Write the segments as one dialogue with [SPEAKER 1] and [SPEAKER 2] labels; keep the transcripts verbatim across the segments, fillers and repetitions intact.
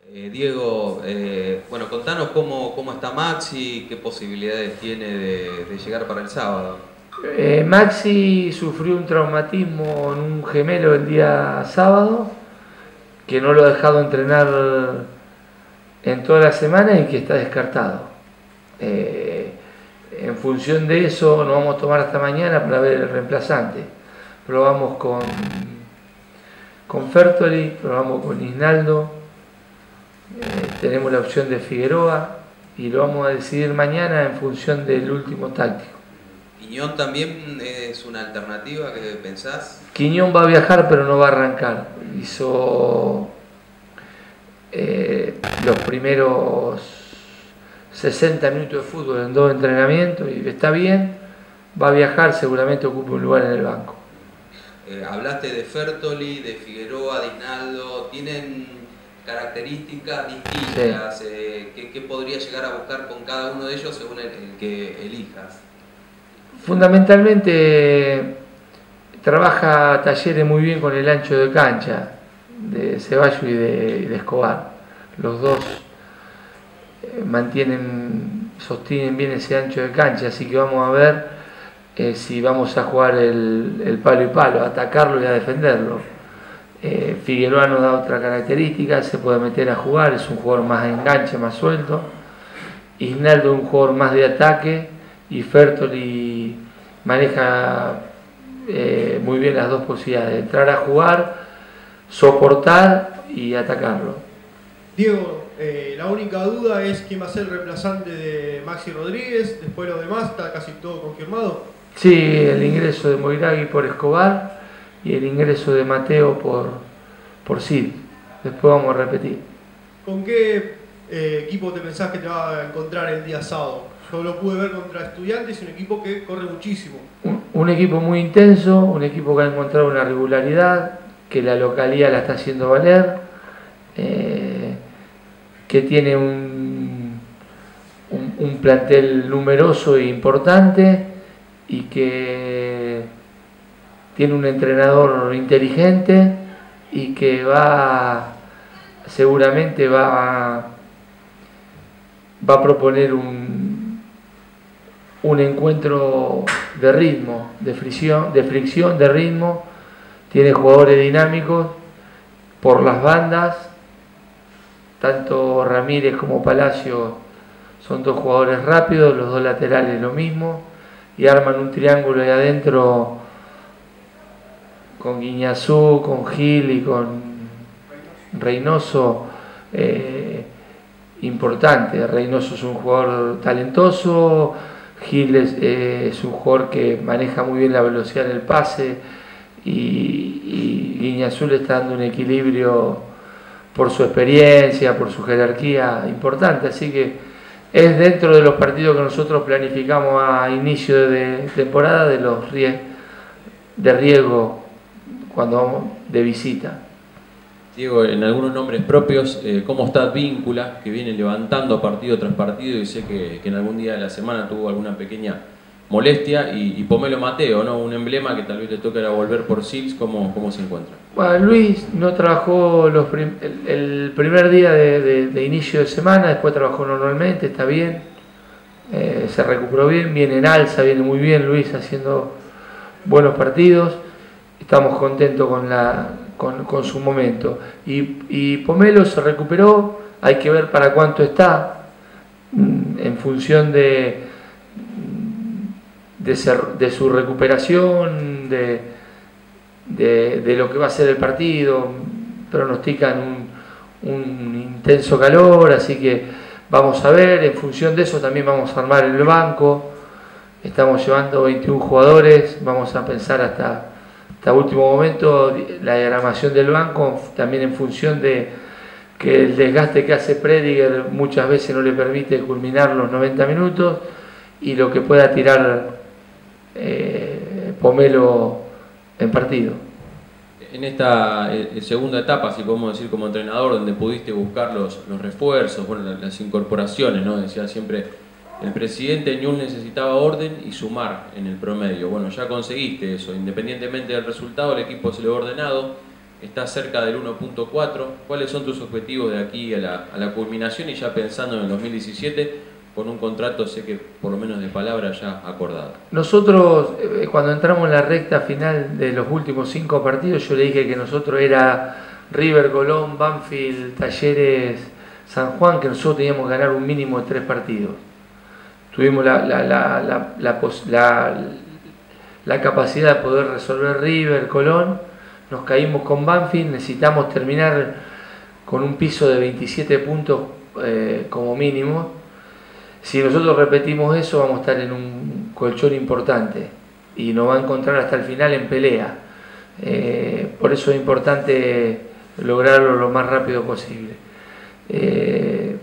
[SPEAKER 1] Eh, Diego, eh, bueno, contanos cómo, cómo está Maxi, qué posibilidades tiene de, de llegar para el sábado.
[SPEAKER 2] Eh, Maxi sufrió un traumatismo en un gemelo el día sábado, que no lo ha dejado entrenar en toda la semana y que está descartado. Eh, en función de eso nos vamos a tomar hasta mañana para ver el reemplazante. Probamos con, con Fertoli, probamos con Isnaldo, eh, tenemos la opción de Figueroa y lo vamos a decidir mañana en función del último táctico.
[SPEAKER 1] ¿Quiñón también es una alternativa que pensás?
[SPEAKER 2] Quiñón va a viajar pero no va a arrancar. Hizo eh, los primeros sesenta minutos de fútbol en dos entrenamientos y está bien. Va a viajar, seguramente ocupa un lugar en el banco.
[SPEAKER 1] Eh, hablaste de Fertoli, de Figueroa, de Isnaldo, tienen características distintas. Sí. Eh, ¿qué, ¿Qué podría llegar a buscar con cada uno de ellos según el, el que elijas?
[SPEAKER 2] Fundamentalmente trabaja Talleres muy bien con el ancho de cancha de Ceballos y de, y de Escobar. Los dos eh, mantienen, sostienen bien ese ancho de cancha, así que vamos a ver eh, si vamos a jugar el, el palo y palo, a atacarlo y a defenderlo. Eh, Figueroa nos da otra característica, se puede meter a jugar, es un jugador más enganche, más suelto. Isnaldo es un jugador más de ataque y Fertoli maneja eh, muy bien las dos posibilidades, de entrar a jugar, soportar y atacarlo.
[SPEAKER 3] Diego, eh, la única duda es quién va a ser el reemplazante de Maxi Rodríguez. Después lo demás está casi todo confirmado.
[SPEAKER 2] Sí, el ingreso de Moiragui por Escobar y el ingreso de Mateo por, por Cid. Después vamos a repetir.
[SPEAKER 3] ¿Con qué eh, equipo te pensás que te va a encontrar el día sábado? Yo lo pude ver contra Estudiantes, un equipo que corre muchísimo.
[SPEAKER 2] Un, un equipo muy intenso, un equipo que ha encontrado una regularidad, que la localidad la está haciendo valer, eh, que tiene un, un, un plantel numeroso e importante y que tiene un entrenador inteligente y que va, seguramente va a, va a proponer un, un encuentro de ritmo, de fricción, de fricción, de ritmo. Tiene jugadores dinámicos por las bandas, tanto Ramírez como Palacio son dos jugadores rápidos, los dos laterales lo mismo, y arman un triángulo de adentro con Guiñazú, con Gil y con Reynoso, eh, importante. Reynoso es un jugador talentoso, Gil es, eh, es un jugador que maneja muy bien la velocidad del pase y, y Guiñazú le está dando un equilibrio por su experiencia, por su jerarquía importante, así que es dentro de los partidos que nosotros planificamos a inicio de temporada de los ries de riesgo cuando vamos de visita.
[SPEAKER 4] Diego, en algunos nombres propios, eh, ¿cómo está Víncula, que viene levantando partido tras partido y sé que, que en algún día de la semana tuvo alguna pequeña molestia? Y, y Pomelo Mateo, ¿no? Un emblema que tal vez le toque ahora volver por Sils, ¿cómo, cómo se encuentra?
[SPEAKER 2] Bueno, Luis no trabajó los prim el, el primer día de, de, de inicio de semana, después trabajó normalmente, está bien, eh, se recuperó bien, viene en alza, viene muy bien Luis haciendo buenos partidos, estamos contentos con, la, con, con su momento. Y, y Pomelo se recuperó, hay que ver para cuánto está, en función de, de, ser, de su recuperación, de, de, de lo que va a ser el partido. Pronostican un, un intenso calor, así que vamos a ver, en función de eso también vamos a armar el banco. Estamos llevando veintiún jugadores, vamos a pensar hasta, hasta último momento la diagramación del banco, también en función de que el desgaste que hace Prediger muchas veces no le permite culminar los noventa minutos y lo que pueda tirar eh, Pomelo en partido.
[SPEAKER 4] En esta eh, segunda etapa, si podemos decir como entrenador, donde pudiste buscar los, los refuerzos, bueno, las, las incorporaciones, ¿no? Decía siempre el presidente Ñul necesitaba orden y sumar en el promedio. Bueno, ya conseguiste eso, independientemente del resultado, el equipo se lo ha ordenado. está cerca del uno punto cuatro. ¿Cuáles son tus objetivos de aquí a la, a la culminación y ya pensando en el dos mil diecisiete con un contrato, sé que por lo menos de palabra ya acordado?
[SPEAKER 2] Nosotros, eh, cuando entramos en la recta final de los últimos cinco partidos, yo le dije que nosotros era River, Colón, Banfield, Talleres, San Juan, que nosotros teníamos que ganar un mínimo de tres partidos. Tuvimos la, la, la, la, la, la, la capacidad de poder resolver River, Colón, nos caímos con Banfield, necesitamos terminar con un piso de veintisiete puntos eh, como mínimo. Si nosotros repetimos eso, vamos a estar en un colchón importante y nos va a encontrar hasta el final en pelea. Eh, por eso es importante lograrlo lo más rápido posible. Eh,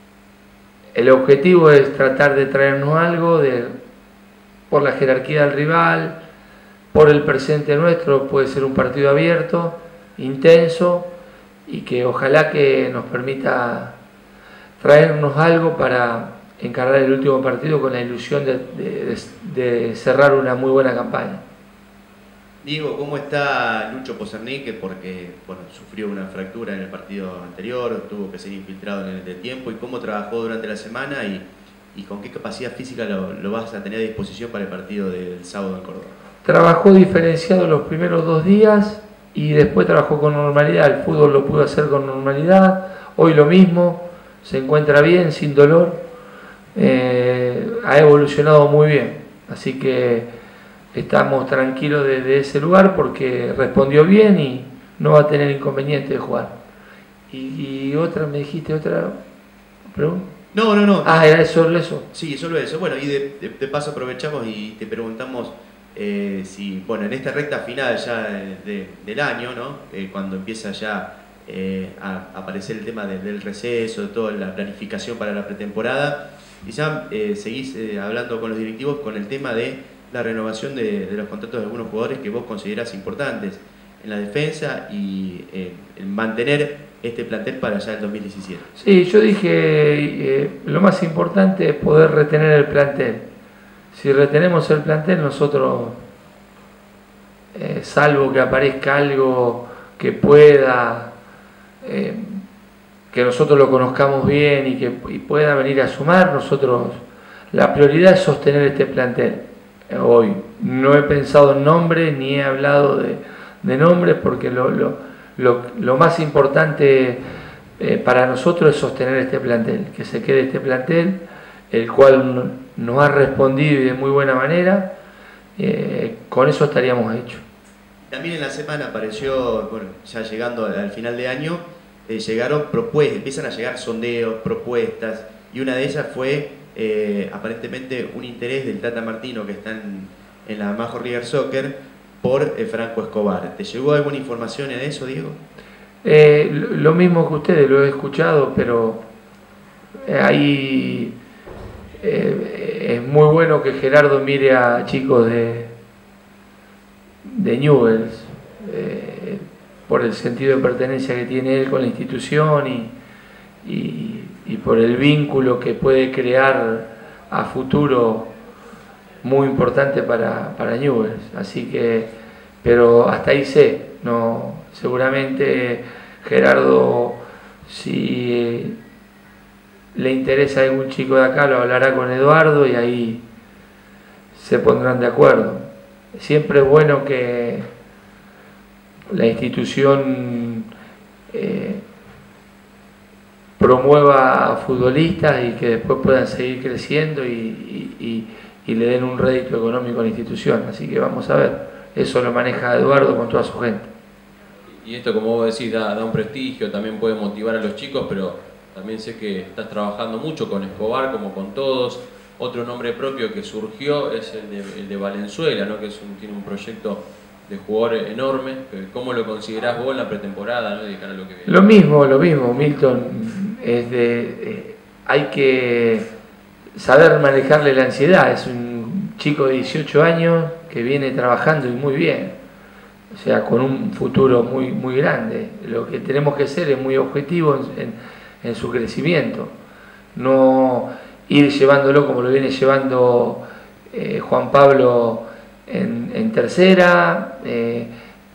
[SPEAKER 2] el objetivo es tratar de traernos algo de, por la jerarquía del rival, por el presente nuestro. Puede ser un partido abierto, intenso, y que ojalá que nos permita traernos algo para encarar el último partido con la ilusión de, de, de cerrar una muy buena campaña.
[SPEAKER 5] Diego, ¿cómo está Lucho Pozernique? Porque bueno, sufrió una fractura en el partido anterior, tuvo que ser infiltrado en el tiempo. ¿Y cómo trabajó durante la semana y, y con qué capacidad física lo, lo vas a tener a disposición para el partido del sábado en Córdoba?
[SPEAKER 2] Trabajó diferenciado los primeros dos días y después trabajó con normalidad. El fútbol lo pudo hacer con normalidad. Hoy lo mismo, se encuentra bien, sin dolor. Eh, ha evolucionado muy bien, así que estamos tranquilos desde ese lugar porque respondió bien y no va a tener inconveniente de jugar. Y, y otra, me dijiste otra pregunta.
[SPEAKER 5] No, no, no.
[SPEAKER 2] Ah, era solo eso.
[SPEAKER 5] Sí, solo eso. Bueno, y de, de, de paso aprovechamos y te preguntamos eh, si, bueno, en esta recta final ya de, de, del año, ¿no? Eh, cuando empieza ya eh, a aparecer el tema de, del receso, de toda la planificación para la pretemporada. Quizá eh, seguís eh, hablando con los directivos con el tema de la renovación de, de los contratos de algunos jugadores que vos considerás importantes en la defensa y eh, el mantener este plantel para ya el dos mil diecisiete.
[SPEAKER 2] Sí, yo dije, eh, lo más importante es poder retener el plantel. Si retenemos el plantel, nosotros, eh, salvo que aparezca algo que pueda... Eh, que nosotros lo conozcamos bien y que y pueda venir a sumar, nosotros, la prioridad es sostener este plantel. Hoy no he pensado en nombre ni he hablado de, de nombres porque lo, lo, lo, lo más importante eh, para nosotros es sostener este plantel, que se quede este plantel, el cual nos ha respondido y de muy buena manera. Eh, con eso estaríamos hechos.
[SPEAKER 5] También en la semana apareció, bueno, ya llegando al final de año, Eh, llegaron propuestas, empiezan a llegar sondeos, propuestas, y una de ellas fue eh, aparentemente un interés del Tata Martino, que está en, en la Major League Soccer, por eh, Franco Escobar. ¿Te llegó alguna información en eso, Diego?
[SPEAKER 2] Eh, lo mismo que ustedes, lo he escuchado, pero ahí eh, es muy bueno que Gerardo mire a chicos de, de Newell's, eh, por el sentido de pertenencia que tiene él con la institución y, y, y por el vínculo que puede crear a futuro muy importante para, para Newell's. Así que, pero hasta ahí sé, no, seguramente Gerardo, si le interesa a algún chico de acá, lo hablará con Eduardo y ahí se pondrán de acuerdo. Siempre es bueno que la institución eh, promueva a futbolistas y que después puedan seguir creciendo y, y, y, y le den un rédito económico a la institución. Así que vamos a ver, eso lo maneja Eduardo con toda su gente.
[SPEAKER 4] Y esto, como vos decís, da, da un prestigio, también puede motivar a los chicos, pero también sé que estás trabajando mucho con Escobar, como con todos. Otro nombre propio que surgió es el de, el de Valenzuela, ¿no? Que es un, tiene un proyecto de jugador enorme. ¿Cómo lo considerás vos en la pretemporada, ¿no? De cara a lo que viene?
[SPEAKER 2] Lo mismo, lo mismo, Milton. Es de, eh, hay que saber manejarle la ansiedad. Es un chico de dieciocho años que viene trabajando y muy bien. O sea, con un futuro muy, muy grande. Lo que tenemos que ser es muy objetivo en, en, en su crecimiento. No ir llevándolo como lo viene llevando eh, Juan Pablo en, en tercera, eh,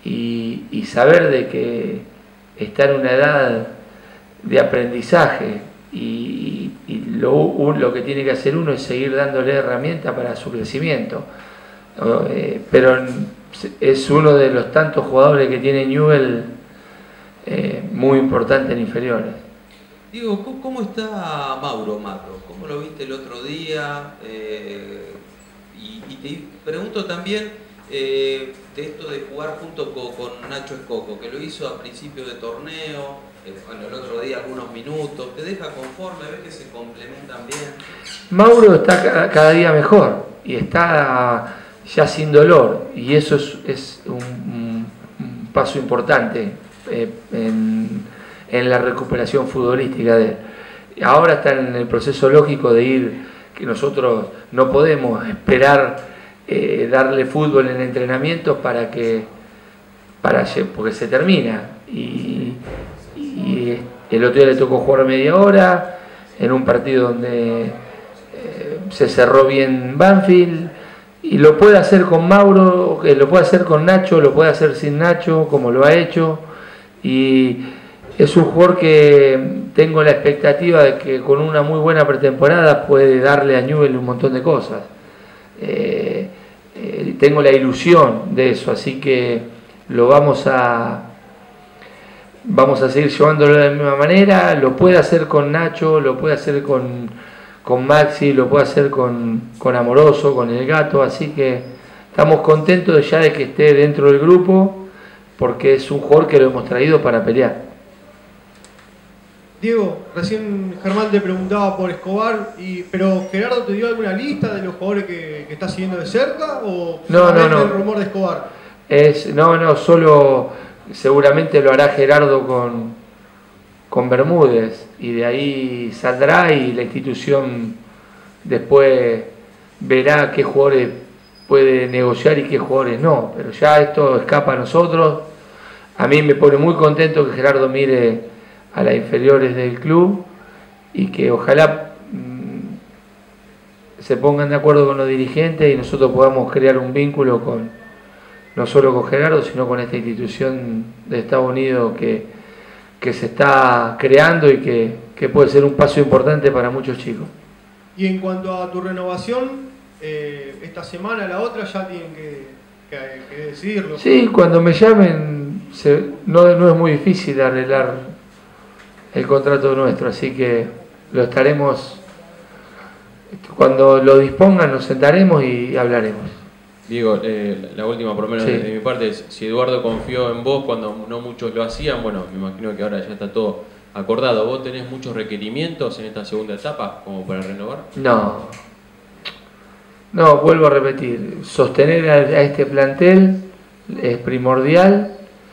[SPEAKER 2] y, y saber de que está en una edad de aprendizaje y, y lo, lo que tiene que hacer uno es seguir dándole herramientas para su crecimiento. Eh, pero es uno de los tantos jugadores que tiene Newell eh, muy importante en inferiores.
[SPEAKER 1] Diego, ¿cómo está Mauro Mato? ¿Cómo lo viste el otro día? Eh, y, y te pregunto también eh, de esto de jugar junto con, con Nacho Escoco, que lo hizo a principio de torneo, eh, bueno, el otro día algunos minutos. ¿Te deja conforme? ¿Ves que se complementan bien?
[SPEAKER 2] Mauro está cada, cada día mejor y está ya sin dolor, y eso es, es un, un, un paso importante eh, en, en la recuperación futbolística de él. Ahora está en el proceso lógico de ir, que nosotros no podemos esperar eh, darle fútbol en entrenamientos para que, para, porque se termina, y, y el otro día le tocó jugar media hora en un partido donde eh, se cerró bien Banfield. Y lo puede hacer con Mauro, lo puede hacer con Nacho, lo puede hacer sin Nacho, como lo ha hecho. Y es un jugador que tengo la expectativa de que con una muy buena pretemporada puede darle a Newell un montón de cosas. Eh, eh, tengo la ilusión de eso, así que lo vamos a, vamos a seguir llevándolo de la misma manera. Lo puede hacer con Nacho, lo puede hacer con... con Maxi, lo puede hacer con, con Amoroso, con el Gato, así que estamos contentos ya de que esté dentro del grupo, porque es un jugador que lo hemos traído para pelear.
[SPEAKER 3] Diego, recién Germán te preguntaba por Escobar, y, pero Gerardo te dio alguna lista de los jugadores que, que estás siguiendo de cerca, o
[SPEAKER 2] no, no, no.
[SPEAKER 3] el rumor de Escobar?
[SPEAKER 2] Es, no, no, solo seguramente lo hará Gerardo con... con Bermúdez, y de ahí saldrá y la institución después verá qué jugadores puede negociar y qué jugadores no, pero ya esto escapa a nosotros. A mí me pone muy contento que Gerardo mire a las inferiores del club y que ojalá mmm, se pongan de acuerdo con los dirigentes y nosotros podamos crear un vínculo con no solo con Gerardo, sino con esta institución de Estados Unidos que que se está creando y que, que puede ser un paso importante para muchos chicos.
[SPEAKER 3] Y en cuanto a tu renovación, eh, esta semana, la otra, ya tienen que, que, que decidirlo.
[SPEAKER 2] Sí, cuando me llamen, se, no, no es muy difícil arreglar el contrato nuestro, así que lo estaremos, cuando lo dispongan nos sentaremos y hablaremos.
[SPEAKER 4] Diego, eh, la última por lo menos sí. de, de mi parte es, si Eduardo confió en vos cuando no muchos lo hacían, bueno, me imagino que ahora ya está todo acordado. ¿Vos tenés muchos requerimientos en esta segunda etapa como para renovar?
[SPEAKER 2] No, no, vuelvo a repetir, sostener a, a este plantel es primordial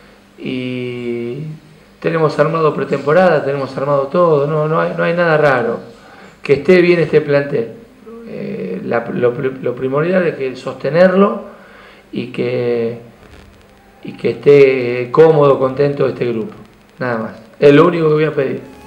[SPEAKER 2] y tenemos armado pretemporada, tenemos armado todo, no, no, hay, no hay nada raro, que esté bien este plantel. La, lo, lo primordial es que sostenerlo y que, y que esté cómodo, contento este grupo. Nada más. Es lo único que voy a pedir.